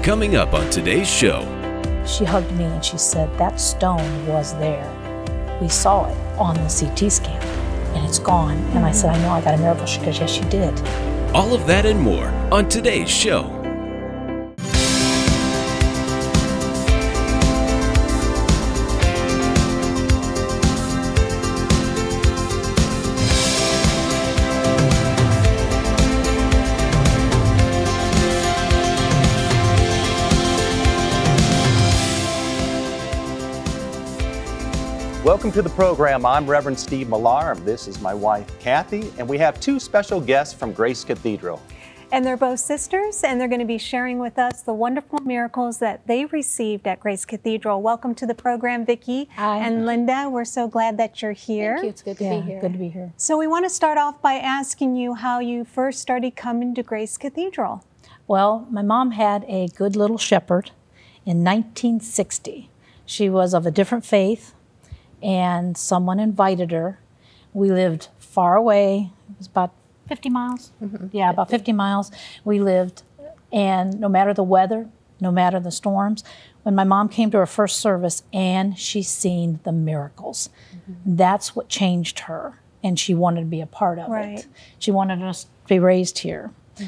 Coming up on today's show. She hugged me and she said, that stone was there. We saw it on the CT scan and it's gone. And I said, I know I got a miracle. She goes, yes, you did. All of that and more on today's show. Welcome to the program. I'm Reverend Steve Millar. This is my wife, Kathy, and we have two special guests from Grace Cathedral. And they're both sisters, and they're going to be sharing with us the wonderful miracles that they received at Grace Cathedral. Welcome to the program, Vicki. Hi. And Linda. We're so glad that you're here. Thank you. It's good to be here. Good to be here. So we want to start off by asking you how you first started coming to Grace Cathedral. Well, my mom had a good little shepherd in 1960. She was of a different faith, and someone invited her. We lived far away. It was about 50 miles. Yeah, about 50 miles. We lived, and no matter the weather, no matter the storms, when my mom came to her first service and she seen the miracles, that's what changed her, and she wanted to be a part of it. She wanted us to be raised here.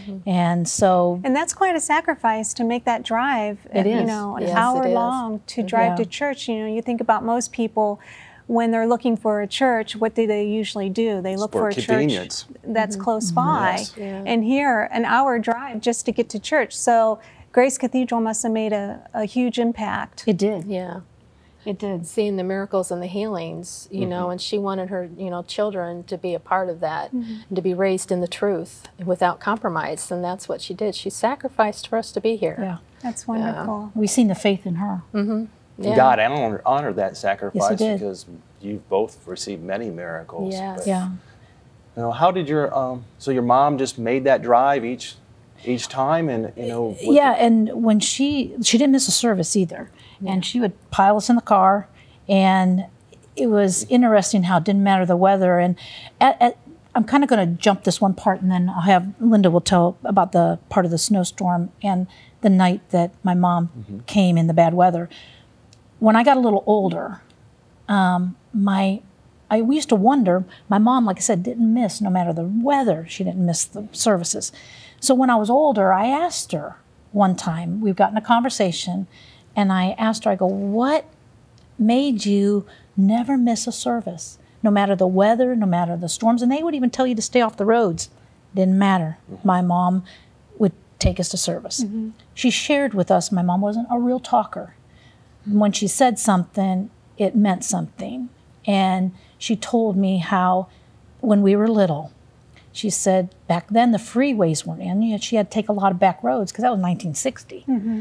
And so, and that's quite a sacrifice to make that drive. It is. You know, an Yes, hour it is. long to drive to church. You know, you think about most people when they're looking for a church. What do they usually do? They look for a convenience. church that's close by. Yes. Yeah. And here, an hour drive just to get to church. So Grace Cathedral must have made a huge impact. it did. Yeah. It did. Seeing the miracles and the healings, you know, and she wanted her, children to be a part of that, and to be raised in the truth without compromise. And that's what she did. She sacrificed for us to be here. Yeah. That's wonderful. We seen the faith in her. Yeah. God honored that sacrifice did. because you've both received many miracles. Yes. But, Yeah. you know, how did your so your mom just made that drive each time, and with Yeah, and when she didn't miss a service either, and she would pile us in the car, and it was interesting how it didn't matter the weather. And I'm kind of going to jump this one part, and then I'll have Linda will tell about the part of the snowstorm and the night that my mom came in the bad weather. When I got a little older, we used to wonder. My mom, like I said, didn't miss no matter the weather. She didn't miss the services. So when I was older, I asked her one time, we've gotten a conversation, and I asked her, I go, what made you never miss a service, no matter the weather, no matter the storms? And they would even tell you to stay off the roads. Didn't matter. My mom would take us to service. She shared with us, my mom wasn't a real talker. When she said something, it meant something. And she told me how when we were little, she said back then the freeways weren't in, yet she had to take a lot of back roads because that was 1960.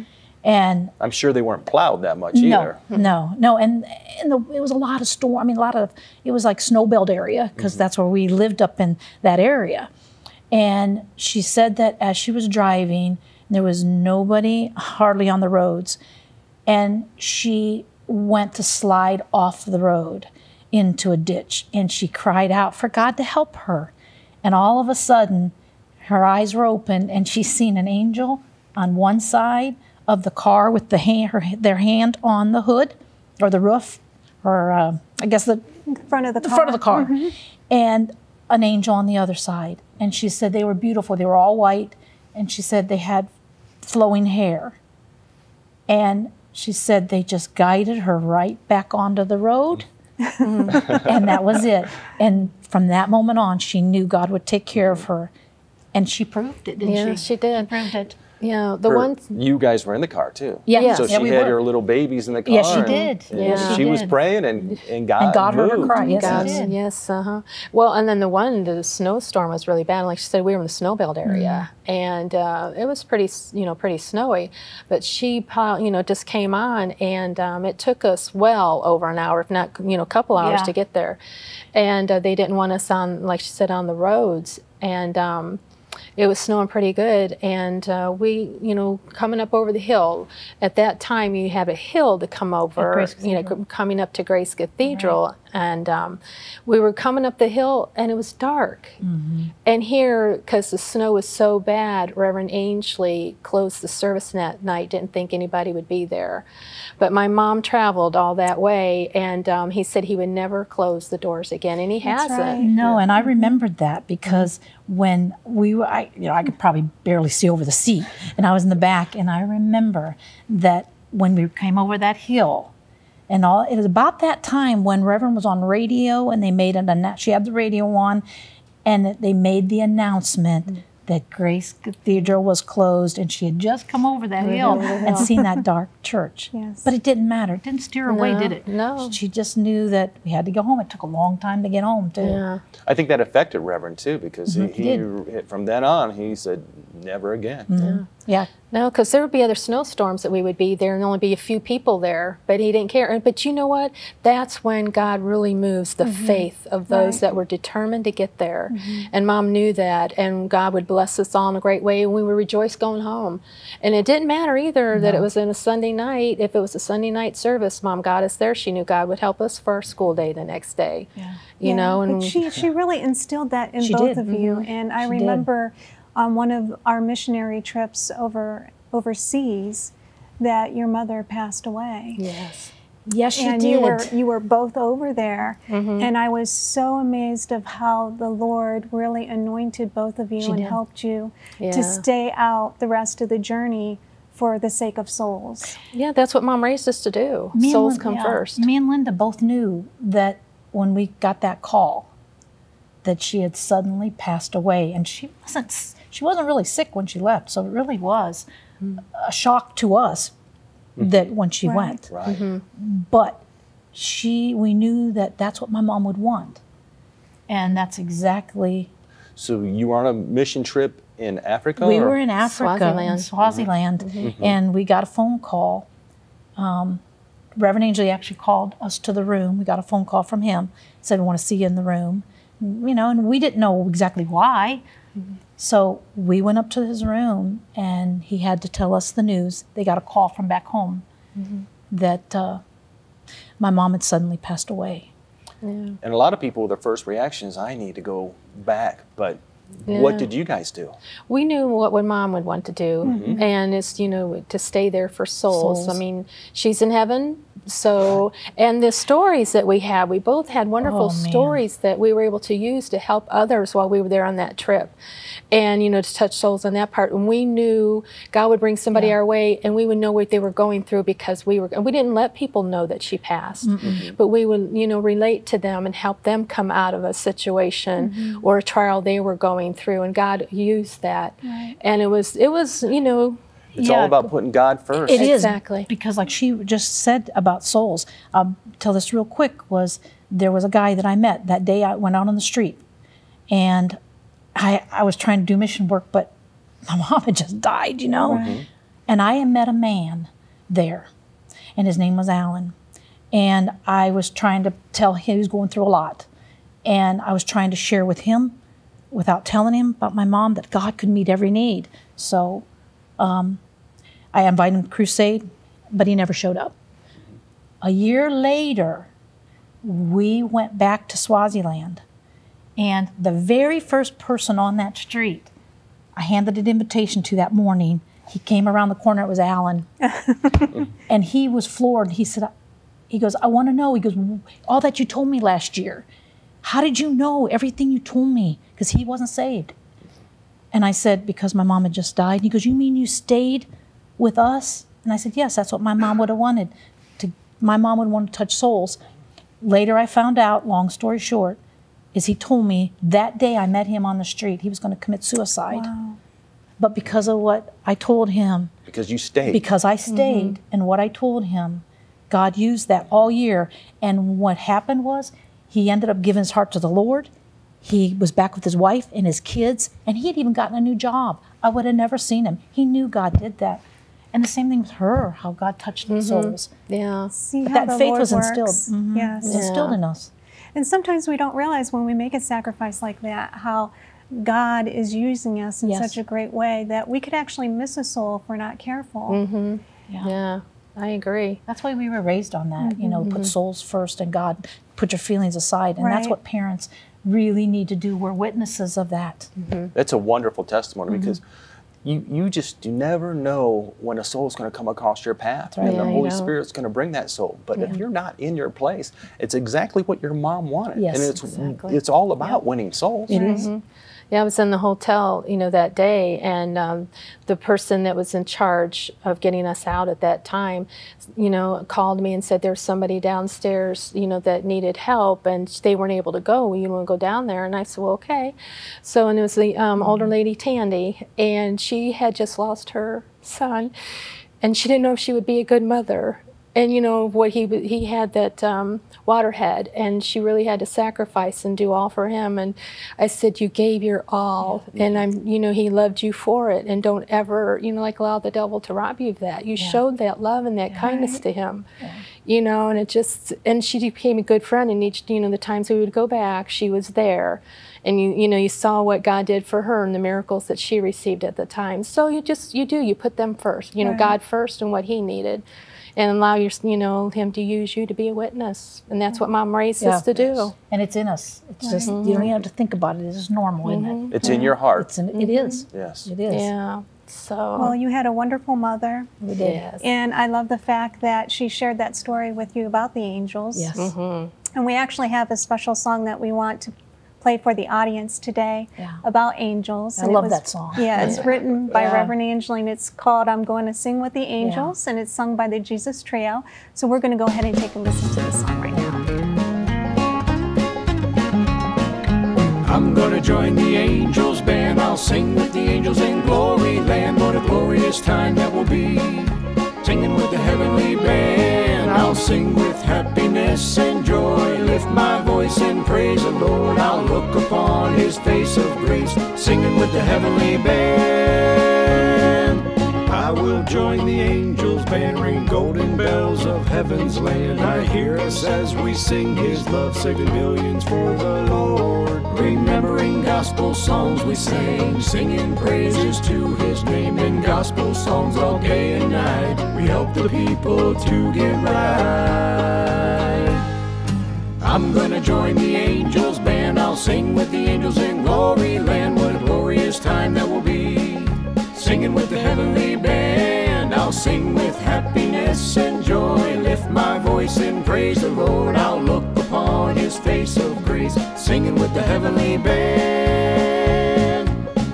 And I'm sure they weren't plowed that much either. no, and it was a lot of storm. I mean, it was like snow belt area because that's where we lived up in that area. And she said that as she was driving, there was nobody hardly on the roads, and she went to slide off the road into a ditch, and she cried out for God to help her. And all of a sudden, her eyes were open, and she seen an angel on one side of the car with their hand on the hood or the roof, or I guess the Front of the car. front of the car, and an angel on the other side. And she said they were beautiful. They were all white, and she said they had flowing hair. And she said they just guided her right back onto the road. And that was it. And from that moment on, she knew God would take care of her. And she proved it, didn't she? Yeah, she did. Proved it. Yeah, the one. You guys were in the car too. Yeah. So Yeah, she we had were. her little babies in the car. Yes, she and- did. and Yeah, she she was did. praying, and God heard her moved. cry. Yes, God, he did. yes, Well, and then the snowstorm was really bad. Like she said, we were in the snow belt area, and it was pretty snowy. But she, just came on, and it took us well over an hour, if not, a couple hours Yeah. to get there. And they didn't want us on, like she said, on the roads. And it was snowing pretty good, and we, coming up over the hill. At that time, you had a hill to come over, coming up to Grace Cathedral, right. And we were coming up the hill, and it was dark. Mm-hmm. And here, because the snow was so bad, Reverend Ainsley closed the service that night, didn't think anybody would be there. But my mom traveled all that way, and he said he would never close the doors again, and he hasn't. Right. No, and I remembered that because when we were, I could probably barely see over the seat, and I was in the back, and I remember that when we came over that hill, and it was about that time when Reverend was on radio, and they made she had the radio on, and they made the announcement that Grace Cathedral was closed, and she had just come over that hill and seen that dark church. Yes. But it didn't matter. It didn't steer her away, did it? No. She just knew that we had to go home. It took a long time to get home, too. Yeah. I think that affected Reverend, too, because he from then on, he said, never again. Mm-hmm. Yeah. No, because there would be other snowstorms that we would be there and only be a few people there, but he didn't care. But you know what? That's when God really moves the faith of those that were determined to get there. And Mom knew that, and God would bless us all in a great way, and we would rejoice going home. And it didn't matter either that it was in a Sunday night. If it was a Sunday night service, Mom got us there. She knew God would help us for our school day the next day. Yeah. You know, and but she really instilled that in both of you. And I remember on one of our missionary trips overseas that your mother passed away. Yes. Yes, she did. And you were both over there. And I was so amazed of how the Lord really anointed both of you and helped you to stay out the rest of the journey for the sake of souls. Yeah, that's what Mom raised us to do. Souls come first. Me and Linda both knew that when we got that call that she had suddenly passed away, and she wasn't really sick when she left, so it really was a shock to us that when she went. Right. But we knew that that's what my mom would want, and that's exactly. So you were on a mission trip in Africa? We were in Africa, in Swaziland, and we got a phone call. Reverend Ainsley actually called us to the room. We got a phone call from him, said, "We want to see you in the room." And we didn't know exactly why. So we went up to his room, and he had to tell us the news. They got a call from back home that my mom had suddenly passed away. Yeah. And a lot of people, their first reaction is, I need to go back. But what did you guys do? We knew what Mom would want to do, and it's, to stay there for souls. I mean, she's in heaven. So, and the stories that we both had wonderful stories that we were able to use to help others while we were there on that trip. And, to touch souls on that part. And we knew God would bring somebody our way, and we would know what they were going through because we didn't let people know that she passed. But we would, relate to them and help them come out of a situation or a trial they were going through. And God used that. Right. And it was, It's all about putting God first. It is. Exactly. Because like she just said about souls, I'll tell this real quick, there was a guy that I met that day. I went out on the street, and I was trying to do mission work, but my mom had just died, Right. And I met a man there, and his name was Alan. And I was trying to tell him, he was going through a lot, and I was trying to share with him, without telling him about my mom, that God could meet every need. So I invited him to crusade, but he never showed up. A year later, we went back to Swaziland, and the very first person on that street, I handed an invitation to that morning. He came around the corner, it was Alan, and he was floored. He goes, I want to know, he goes, all that you told me last year, how did you know everything you told me? Because he wasn't saved. And I said, because my mom had just died. And he goes, you mean you stayed with us? And I said, yes, that's what my mom would have wanted. My mom would want to touch souls. Later I found out, long story short, is he told me that day I met him on the street, he was going to commit suicide. Wow. But because of what I told him. Because you stayed. Because I stayed, and what I told him, God used that all year. And what happened was, he ended up giving his heart to the Lord. He was back with his wife and his kids, and he had even gotten a new job. I would have never seen him. He knew God did that. And the same thing with her, how God touched souls. Yeah. See but how that faith Lord was works. instilled. Yes. It was instilled in us. And sometimes we don't realize when we make a sacrifice like that how God is using us in Yes. such a great way that we could actually miss a soul if we're not careful. Yeah, I agree. That's why we were raised on that, you know, put souls first and God, put your feelings aside. And that's Right. what parents really need to do. We're witnesses of that. That's a wonderful testimony because you never know when a soul is going to come across your path, right. and the Yeah, Holy you don't. Spirit's going to bring that soul. But if you're not in your place, it's exactly what your mom wanted, Yes, and it's exactly. it's all about winning souls. It is. Yeah, I was in the hotel, you know, that day, and the person that was in charge of getting us out at that time, you know, called me and said there's somebody downstairs, you know, that needed help, and they weren't able to go. You want to go down there? And I said, well, okay. So, and it was the older lady, Tandy, and she had just lost her son, and she didn't know if she would be a good mother. And you know what he had that waterhead, and she really had to sacrifice and do all for him. And I said, you gave your all, and you know, he loved you for it. And don't ever, you know, like allow the devil to rob you of that. You showed that love and that kindness to him, you know. And it just, and she became a good friend. And each, you know, the times we would go back, she was there. And you know, you saw what God did for her and the miracles that she received at the time. So you put them first, you know, God first and what he needed. And allow your, you know, him to use you to be a witness, and that's what Mom raised us to do. And it's in us. It's just you don't even have to think about it. It's just normal, isn't it? It's in your heart. It is. Yes. It is. Yeah. So. Well, you had a wonderful mother. We did. Yes. And I love the fact that she shared that story with you about the angels. Yes. And we actually have a special song that we want to play for the audience today about angels. I And love it was, that song. Yeah, it's written by Yeah. Reverend Angeline. It's called I'm Going to Sing with the Angels, and it's sung by the Jesus Trio. So we're going to go ahead and take a listen to the song right now. I'm gonna join the angels band. I'll sing with the angels in glory land. What a glorious time that will be, singing with the heavenly band. I'll sing with happiness and joy, lift my voice and praise the Lord. I'll look upon his face of grace, singing with the heavenly band. I will join the angels band, ring golden bells of heaven's land. I hear us as we sing his love, saving millions for the Lord. Remembering gospel songs we sing, singing praises to his name. In gospel songs all day and night, we help the people to get right. I'm gonna join the angels band. I'll sing with the angels in glory land. What a glorious time that will be, singing with the heavenly band. I'll sing with happiness and joy, lift my voice and praise the Lord. I'll look upon his face of grace, singing with the heavenly band.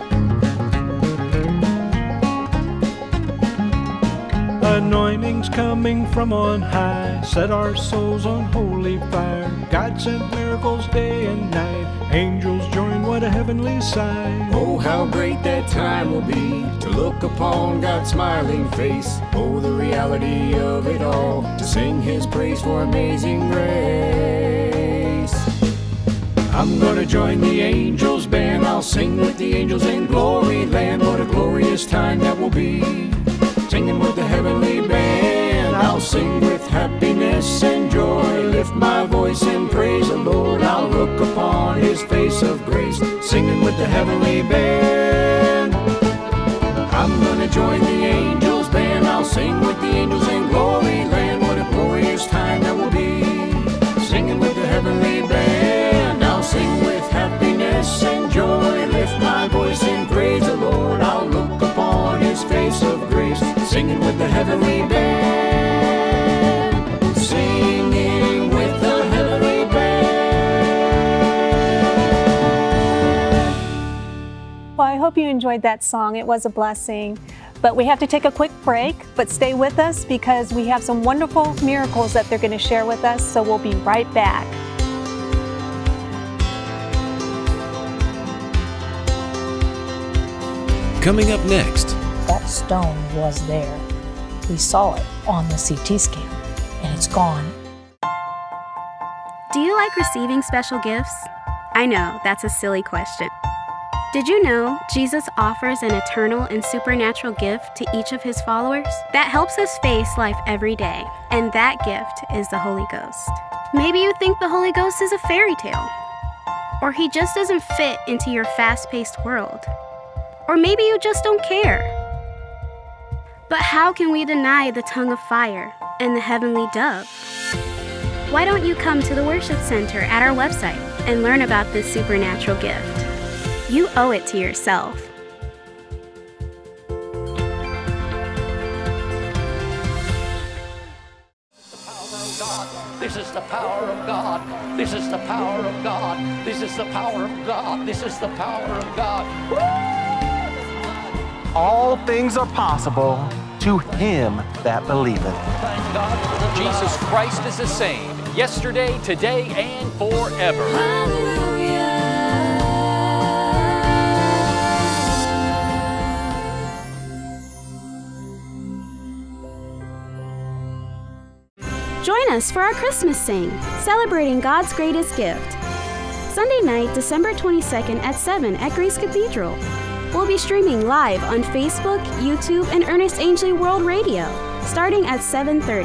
Anointings coming from on high, set our souls on holy fire. God sent miracles day and night, angels join, what a heavenly sight. Oh, how great that time will be, to look upon God's smiling face. Oh, the reality of it all, to sing his praise for amazing grace. I'm gonna join the angels band. I'll sing with the angels in glory land. What a glorious time that will be, singing with the heavenly band. I'll sing with happiness and joy, lift my voice and praise the Lord. I'll look upon his face of grace, singing with the heavenly band. I'm gonna join the angels band. I'll sing with the angels in glory land. What a glorious time that will be, singing with the heavenly band. I'll sing with happiness and joy, lift my voice and praise the Lord. I'll look upon his face of grace, singing with the heavenly band. Singing with the heavenly band. Well, I hope you enjoyed that song. It was a blessing. But we have to take a quick break, but stay with us because we have some wonderful miracles that they're going to share with us, so we'll be right back. Coming up next, That stone was there. We saw it on the CT scan, and it's gone. Do you like receiving special gifts? I know, that's a silly question. Did you know Jesus offers an eternal and supernatural gift to each of his followers that helps us face life every day? And that gift is the Holy Ghost. Maybe you think the Holy Ghost is a fairy tale. Or he just doesn't fit into your fast-paced world. Or maybe you just don't care. But how can we deny the tongue of fire and the heavenly dove? Why don't you come to the worship center at our website and learn about this supernatural gift? You owe it to yourself. This is the power of God. This is the power of God. This is the power of God. This is the power of God. All things are possible to him that believeth. Thank God. Jesus Christ is the same, yesterday, today, and forever. Join us for our Christmas Sing, celebrating God's greatest gift. Sunday night, December 22nd at 7 at Grace Cathedral. We'll be streaming live on Facebook, YouTube, and Ernest Angley World Radio, starting at 7:30.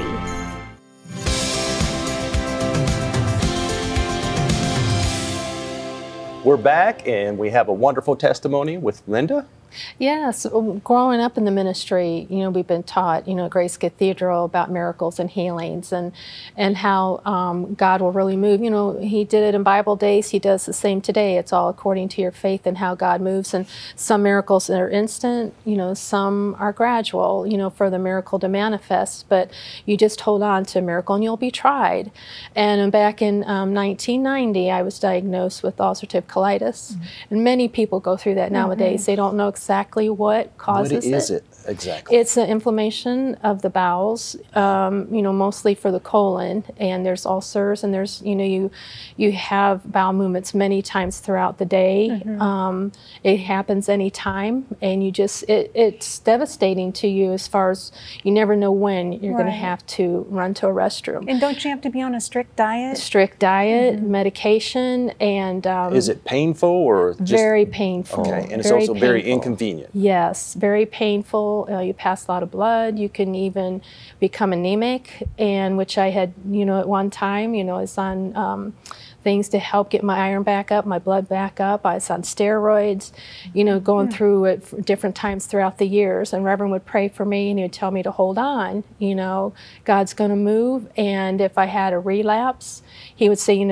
We're back, and we have a wonderful testimony with Linda. Yes, growing up in the ministry, we've been taught, at Grace Cathedral about miracles and healings and how God will really move. He did it in Bible days. He does the same today. It's all according to your faith and how God moves. And some miracles are instant, some are gradual, for the miracle to manifest. But you just hold on to a miracle and you'll be tried. And back in 1990, I was diagnosed with ulcerative colitis. Mm-hmm. And many people go through that nowadays. Mm-hmm. They don't know exactly what causes it. What is it exactly? It's an inflammation of the bowels, mostly for the colon, and there's ulcers, and there's, you have bowel movements many times throughout the day. Mm-hmm. It happens anytime, and it's devastating to you as far as you never know when you're going to have to run to a restroom. And don't you have to be on a strict diet? Strict diet, medication, and... is it painful or just... Very painful. Okay, and it's also very inconvenient. Yes, very painful. You pass a lot of blood. You can even become anemic, and which I had, at one time, I was on things to help get my iron back up, my blood back up. I was on steroids, going through it for different times throughout the years. And Reverend would pray for me, and he would tell me to hold on, God's going to move. And if I had a relapse, he would say,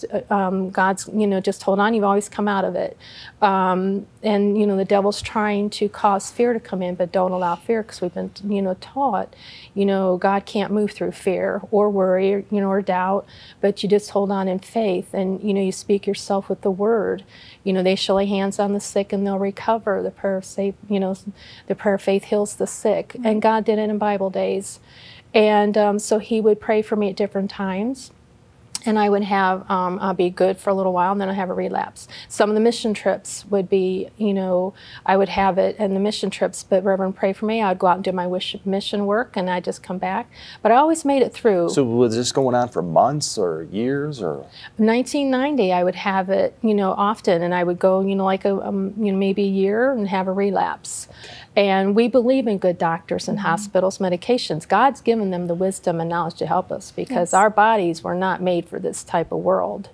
God's, just hold on. You've always come out of it. And, the devil's trying to cause fear to come in, but don't allow fear, because we've been, taught, God can't move through fear or worry, or doubt, but you just hold on in faith. And, you speak yourself with the word. They shall lay hands on the sick and they'll recover. The prayer of faith, the prayer of faith heals the sick. Mm-hmm. And God did it in Bible days. And so he would pray for me at different times. And I would have, I'll be good for a little while, and then I'll have a relapse. Some of the mission trips would be, I would have it in the mission trips, but Reverend pray for me. I would go out and do my mission work, and I'd just come baback. But I always made it through. So was this going on for months or years? Or 1990, I would have it, often, and I would go, like maybe a year and have a relapse. Okay. And we believe in good doctors and hospitals, medications. God's given them the wisdom and knowledge to help us, because our bodies were not made for this type of world,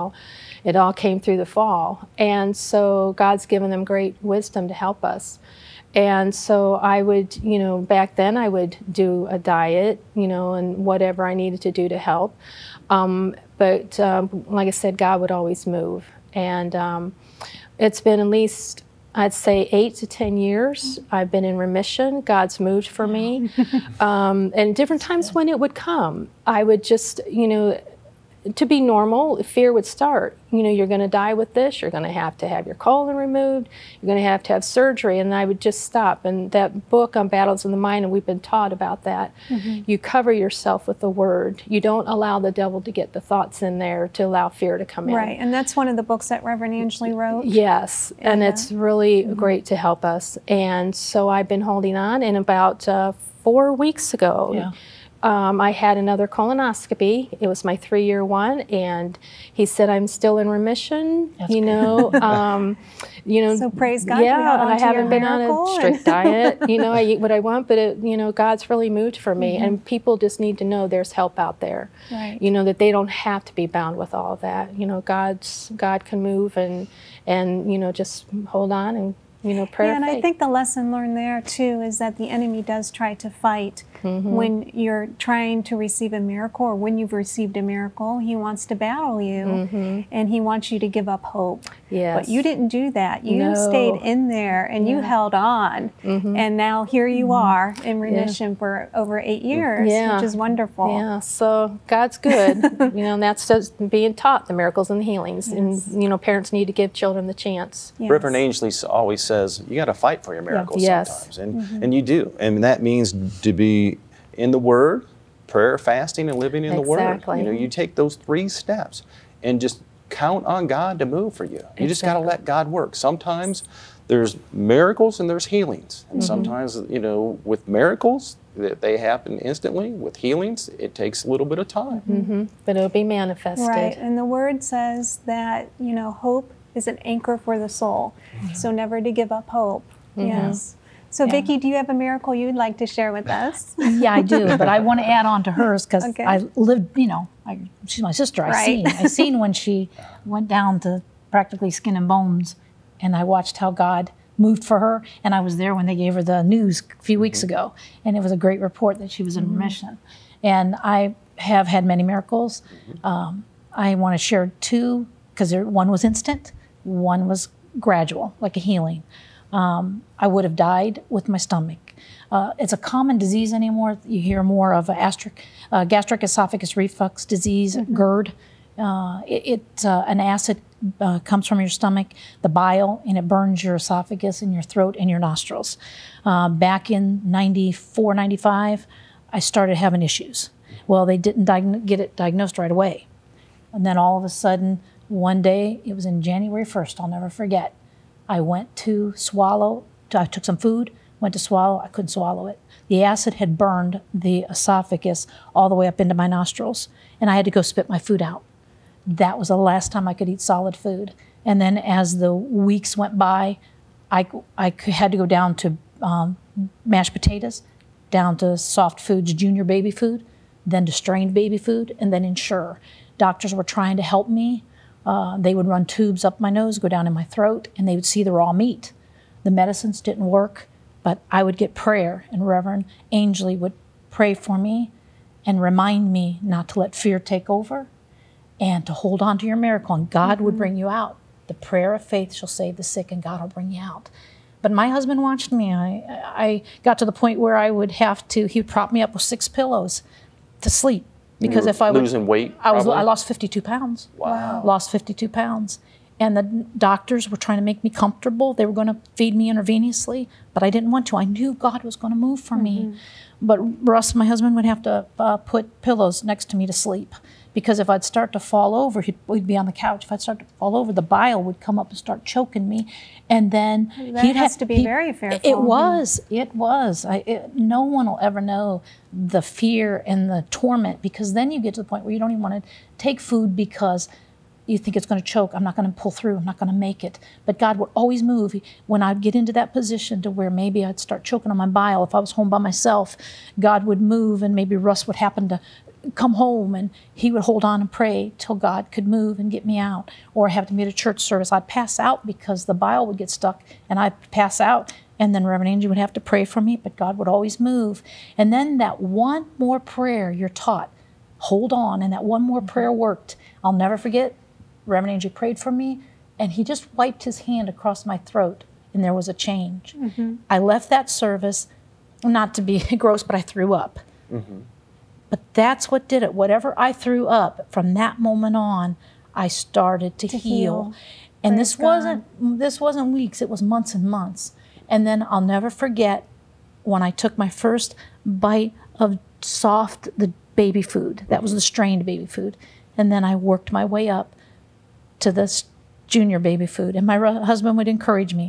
It all came through the fall. And so God's given them great wisdom to help us. And so I would, back then I would do a diet, and whatever I needed to do to help. But like I said, God would always move. And it's been at least, I'd say 8 to 10 years. I've been in remission. God's moved for me. And different times when it would come, I would just, to be normal, fear would start. You're going to die with this. You're going to have your colon removed. You're going to have surgery. And I would just stop. And that book on Battles in the Mind, and we've been taught about that. Mm-hmm. You cover yourself with the word. You don't allow the devil to get the thoughts in there to allow fear to come in. Right. And that's one of the books that Reverend Angley wrote. Yes. And it's really great to help us. And so I've been holding on. And about 4 weeks ago, I had another colonoscopy. It was my 3-year one, and he said I'm still in remission. That's you know, So praise God. Yeah, and I haven't been on a strict diet. You know, I eat what I want, but you know, God's really moved for me, and people just need to know there's help out there. Right. You know, that they don't have to be bound with all that. You know, God can move, and you know, just hold on and, you know, prayer. Yeah, and I think the lesson learned there too is that the enemy does try to fight when you're trying to receive a miracle, or when you've received a miracle. He wants to battle you, and he wants you to give up hope. Yes. But you didn't do that. You stayed in there, and you held on, and now here you are in remission for over 8 years, which is wonderful. Yeah, so God's good. You know, and that's just being taught the miracles and the healings, and you know, parents need to give children the chance. Yes. Reverend Ainsley always says, you got to fight for your miracles sometimes. And you do. And that means to be in the Word, prayer, fasting, and living in the Word. You know, you take those 3 steps and just count on God to move for you. You just got to let God work. Sometimes there's miracles and there's healings. And sometimes, you know, with miracles, they happen instantly. With healings, it takes a little bit of time. But it'll be manifested. Right, and the Word says that, you know, hope is an anchor for the soul. So never to give up hope. Yes. So Vicki, do you have a miracle you'd like to share with us? Yeah, I do, but I want to add on to hers because I lived, you know, she's my sister. I seen when she went down to practically skin and bones, and I watched how God moved for her, and I was there when they gave her the news a few weeks ago, and it was a great report that she was in remission. And I have had many miracles. I want to share 2 because one was instant, one was gradual, like a healing. I would have died with my stomach. It's a common disease anymore. You hear more of gastric esophagus reflux disease, GERD. An acid comes from your stomach, the bile, and it burns your esophagus and your throat and your nostrils. Back in 94, 95, I started having issues. Well, they didn't get it diagnosed right away. And then all of a sudden, one day, it was in January 1st, I'll never forget, I went to swallow, I took some food, went to swallow, I couldn't swallow it. The acid had burned the esophagus all the way up into my nostrils, and I had to go spit my food out. That was the last time I could eat solid food. And then as the weeks went by, I had to go down to mashed potatoes, down to soft foods, junior baby food, then to strained baby food, and then Ensure. Doctors were trying to help me. They would run tubes up my nose, go down in my throat, and they would see the raw meat. The medicines didn't work, but I would get prayer, and Reverend Ainsley would pray for me and remind me not to let fear take over and to hold on to your miracle, and God would bring you out. The prayer of faith shall save the sick, and God will bring you out. But my husband watched me. I got to the point where I would have to, he would prop me up with 6 pillows to sleep. Because if I was losing weight, I lost 52 pounds. Wow. Lost 52 pounds. And the doctors were trying to make me comfortable. They were going to feed me intravenously, but I didn't want to. I knew God was going to move for me. But Russ, my husband, would have to put pillows next to me to sleep. Because if I'd start to fall over, we'd be on the couch. If I'd start to fall over, the bile would come up and start choking me. And then that has to be very fearful. It was. No one will ever know the fear and the torment, because then you get to the point where you don't even want to take food because you think it's going to choke. I'm not going to pull through. I'm not going to make it. But God would always move. When I'd get into that position to where maybe I'd start choking on my bile, if I was home by myself, God would move, and maybe Russ would happen to come home, and he would hold on and pray till God could move and get me out. Or have to be at a church service. I'd pass out because the bile would get stuck, and I'd pass out, and then Reverend Angie would have to pray for me, but God would always move. And then that one more prayer you're taught, hold on, and that one more prayer worked. I'll never forget, Reverend Angie prayed for me, and he just wiped his hand across my throat, and there was a change. I left that service, not to be gross, but I threw up. But that's what did it. Whatever I threw up, from that moment on, I started to heal. And this wasn't weeks, it was months and months. And then I'll never forget when I took my first bite of the baby food. That was the strained baby food. And then I worked my way up to this junior baby food. And my husband would encourage me.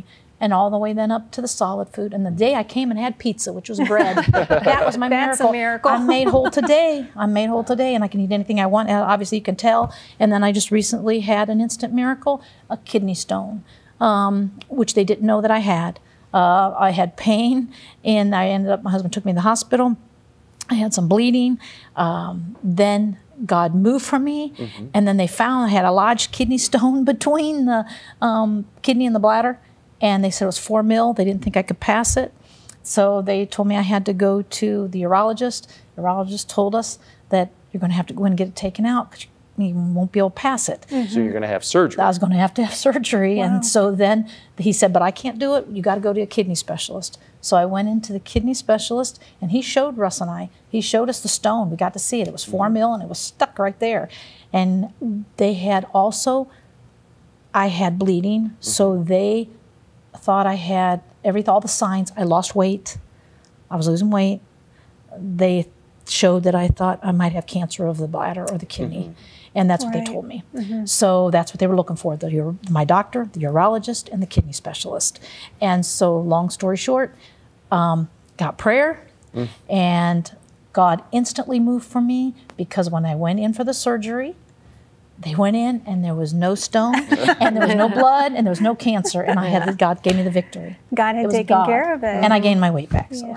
and all the way then up to the solid food. And the day I came and had pizza, which was bread, that was my That's miracle. a miracle. I'm made whole today. I'm made whole today, and I can eat anything I want. Obviously, you can tell. And then I just recently had an instant miracle, a kidney stone, which they didn't know that I had. I had pain, and I ended up, my husband took me to the hospital. I had some bleeding. Then God moved for me, and then they found I had a large kidney stone between the kidney and the bladder, and they said it was 4 mil. They didn't think I could pass it, so they told me I had to go to the urologist. The urologist told us that you're going to have to go in and get it taken out because you won't be able to pass it. So you're going to have surgery. I was going to have surgery, Wow. and so then he said, but I can't do it. You got to go to a kidney specialist. So I went into the kidney specialist, and he showed Russ and I. He showed us the stone. We got to see it. It was 4 mil, and it was stuck right there. And they had also, I had bleeding, so they thought I had all the signs. I lost weight. I was losing weight. They showed that I thought I might have cancer of the bladder or the kidney. And that's what they told me. So that's what they were looking for, my doctor, the urologist, and the kidney specialist. And so long story short, got prayer, and God instantly moved for me, because when I went in for the surgery, they went in and there was no stone, and there was no blood, and there was no cancer, and God gave me the victory. God had taken care of it. And I gained my weight back. So.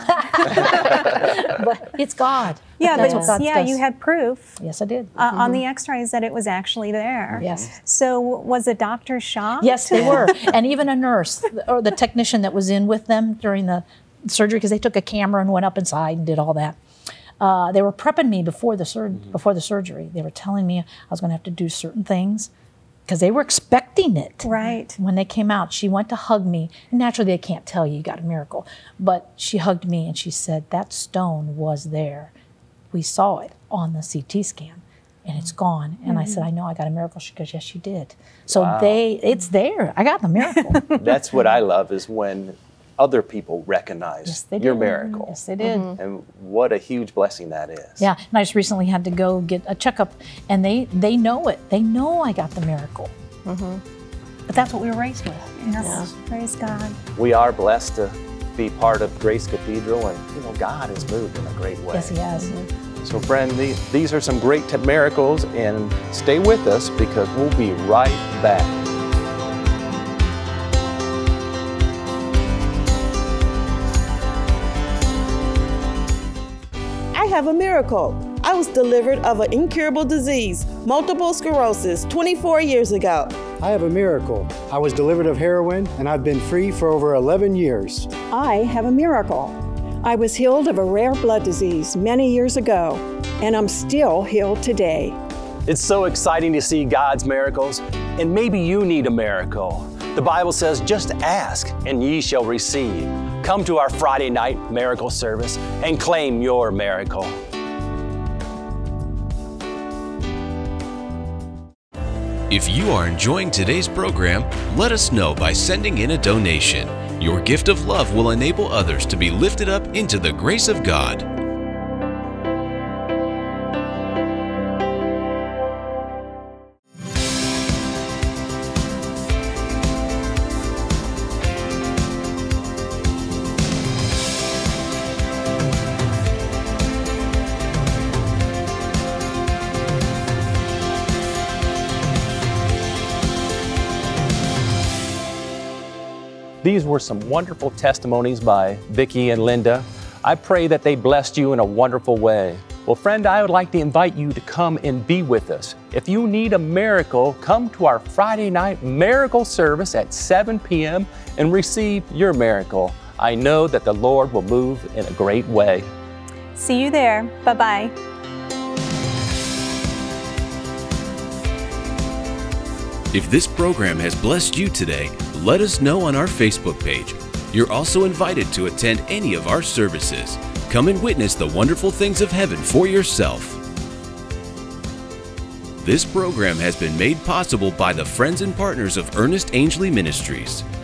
But it's God. Yeah, That's but what God does. you had proof. Yes, I did. On the x-rays that it was actually there. Yes. So was the doctor shocked? Yes, they were. And even a nurse or the technician that was in with them during the surgery, because they took a camera and went up inside and did all that. They were prepping me before the surgery. They were telling me I was going to have to do certain things because they were expecting it. Right. When they came out, she went to hug me. And naturally, they can't tell you got a miracle. But she hugged me and she said, that stone was there. We saw it on the CT scan, and it's gone. And I said, I know I got a miracle. She goes, yes, you did. So it's there. I got the miracle. That's what I love, is when other people recognize your miracle. Yes, they did. And what a huge blessing that is. Yeah, and I just recently had to go get a checkup, and they know it. They know I got the miracle. But that's what we were raised with. Yes. Praise God. We are blessed to be part of Grace Cathedral, and God has moved in a great way. Yes, he has. So friend, these are some great miracles, and stay with us because we'll be right back. I have a miracle. I was delivered of an incurable disease, multiple sclerosis, 24 years ago. I have a miracle. I was delivered of heroin, and I've been free for over 11 years. I have a miracle. I was healed of a rare blood disease many years ago, and I'm still healed today. It's so exciting to see God's miracles, and maybe you need a miracle. The Bible says, just ask and ye shall receive. Come to our Friday night miracle service and claim your miracle. If you are enjoying today's program, let us know by sending in a donation. Your gift of love will enable others to be lifted up into the grace of God. These were some wonderful testimonies by Vicki and Linda. I pray that they blessed you in a wonderful way. Well, friend, I would like to invite you to come and be with us. If you need a miracle, come to our Friday night miracle service at 7 p.m. and receive your miracle. I know that the Lord will move in a great way. See you there. Bye-bye. If this program has blessed you today, let us know on our Facebook page. You're also invited to attend any of our services. Come and witness the wonderful things of heaven for yourself. This program has been made possible by the friends and partners of Ernest Angley Ministries.